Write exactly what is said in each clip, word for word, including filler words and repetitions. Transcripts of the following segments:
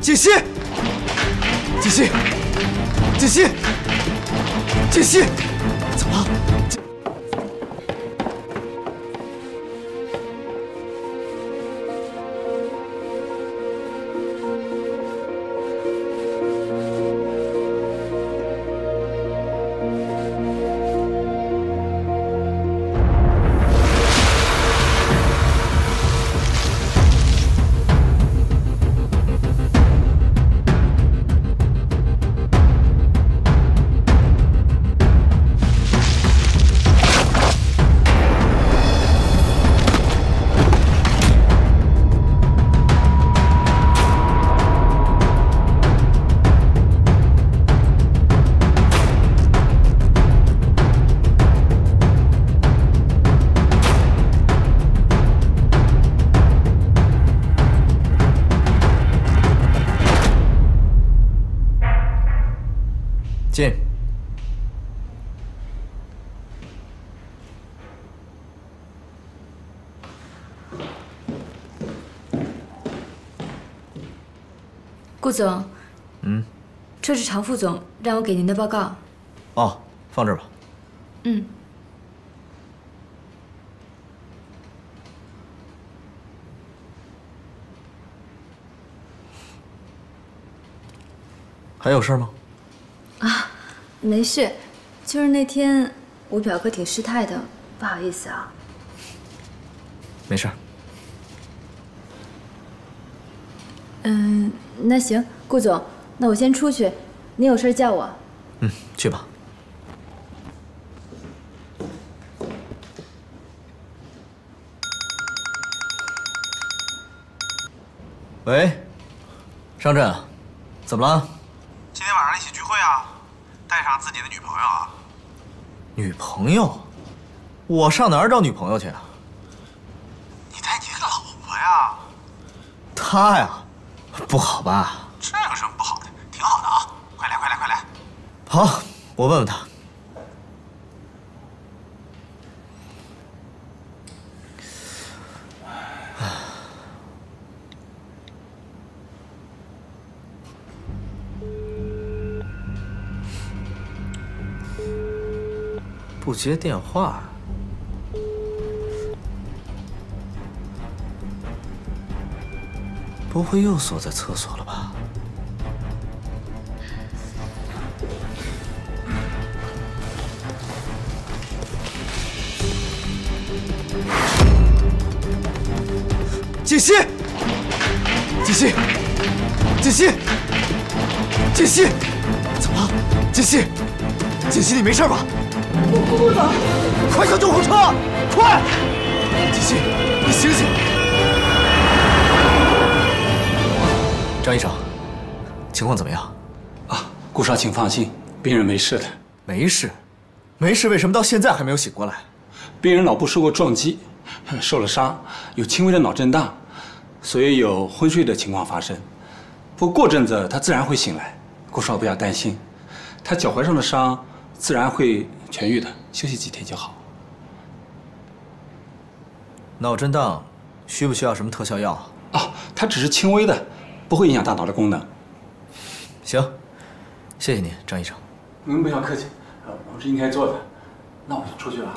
锦溪，锦溪，锦溪，锦溪，怎么了？ 进。 顾总， 嗯， 这是常副总让我给您的报告。 哦，放这儿吧。 嗯。 还有事吗？ 啊，没事，就是那天我表哥挺失态的，不好意思啊。 没事。 嗯，那行，顾总，那我先出去，你有事叫我。 嗯，去吧。喂，商震，怎么了？ 今天晚上一起聚会啊。 带上自己的女朋友啊？ 女朋友？我上哪儿找女朋友去啊？ 你带你的老婆呀？ 她呀，不好吧？ 这有什么不好的？挺好的啊！快来快来快来！ 好，我问问她。不接电话，不会又锁在厕所了吧？锦溪，锦溪，锦溪，锦溪，怎么了？锦溪，锦溪，你没事吧？ 顾顾总， 快叫救护车！快！锦溪，你醒醒！张医生，情况怎么样？ 啊，顾少，请放心，病人没事的。 没事，没事，为什么到现在还没有醒过来？ 病人脑部受过撞击，受了伤，有轻微的脑震荡，所以有昏睡的情况发生。不过过阵子他自然会醒来，顾少不要担心，他脚踝上的伤自然会 痊愈的，休息几天就好。 脑震荡需不需要什么特效药？ 啊，它只是轻微的，不会影响大脑的功能。 行，谢谢您，张医生。 您不要客气，呃，我是应该做的。那我就出去了。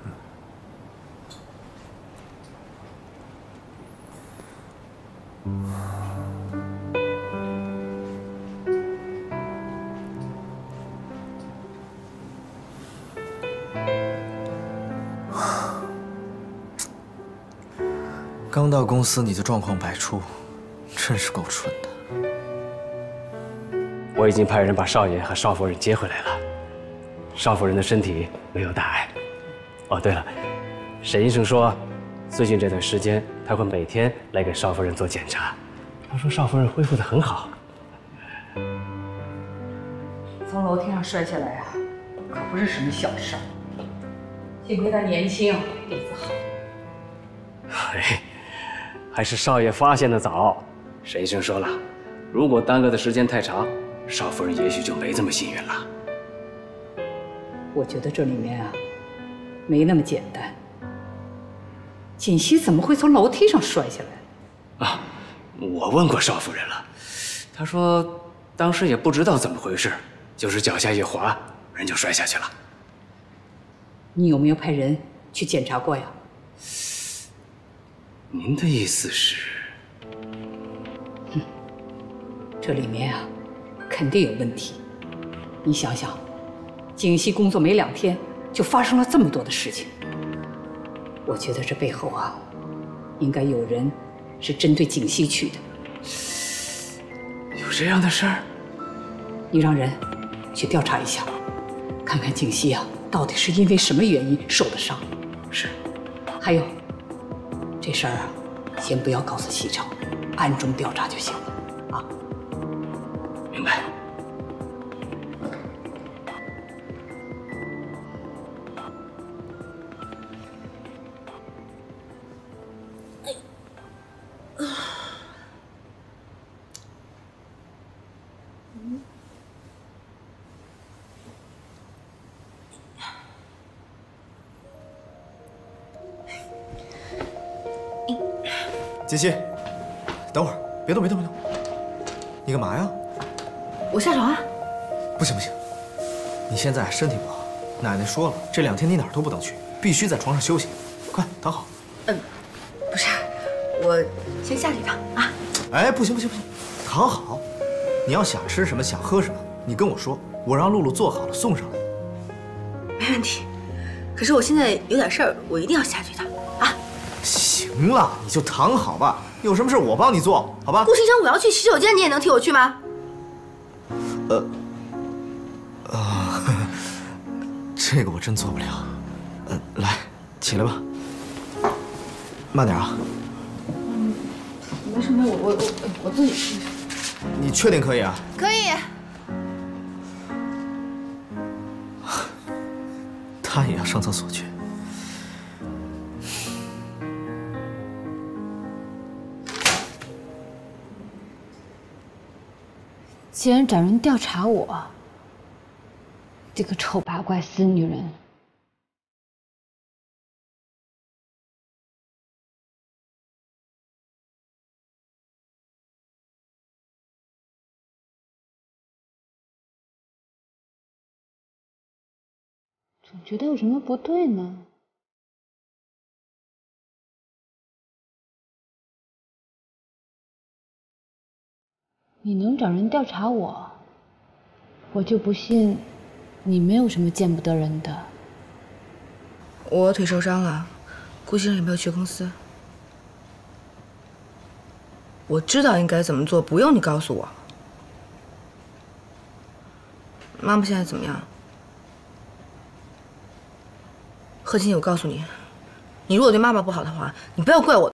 嗯。 刚到公司你就状况百出，真是够蠢的。 我已经派人把少爷和少夫人接回来了，少夫人的身体没有大碍。哦，对了，沈医生说，最近这段时间他会每天来给少夫人做检查。他说少夫人恢复得很好。 从楼梯上摔下来啊，可不是什么小事儿。幸亏他年轻，底子好。 嘿，还是少爷发现的早。沈医生说了，如果耽搁的时间太长，少夫人也许就没这么幸运了。 我觉得这里面啊，没那么简单。锦溪怎么会从楼梯上摔下来？ 啊，我问过少夫人了， 他说当时也不知道怎么回事，就是脚下一滑，人就摔下去了。 你有没有派人去检查过呀？ 您的意思是？ 哼，这里面啊，肯定有问题。你想想，景熙工作没两天，就发生了这么多的事情。我觉得这背后啊，应该有人是针对景熙去的。 有这样的事儿？ 你让人去调查一下，看看景熙啊，到底是因为什么原因受的伤。 是。 还有，这事儿啊，先不要告诉西城，暗中调查就行了。啊， 明白。 锦溪，等会儿，别动，别动，别动！你干嘛呀？ 我下床啊。 不行不行，你现在身体不好，奶奶说了，这两天你哪儿都不能去，必须在床上休息。快躺好。 嗯，不是，我先下去一趟啊。 哎，不行不行不行，躺好。你要想吃什么，想喝什么，你跟我说，我让露露做好了送上来。 没问题。可是我现在有点事儿，我一定要下去一趟啊。 行了，你就躺好吧。有什么事我帮你做，好吧？ 顾先生，我要去洗手间，你也能替我去吗？ 呃，啊、呃，这个我真做不了。呃，来，起来吧。慢点啊。 嗯，没事没事，我我我我自己去。 你确定可以啊？ 可以。 他也要上厕所去。 竟然找人调查我，这个臭八怪死女人！总觉得有什么不对呢。你能找人调查我，我就不信你没有什么见不得人的。 我腿受伤了，顾先生也没有去公司。我知道应该怎么做，不用你告诉我。妈妈现在怎么样？贺琴，我告诉你，你如果对妈妈不好的话，你不要怪我。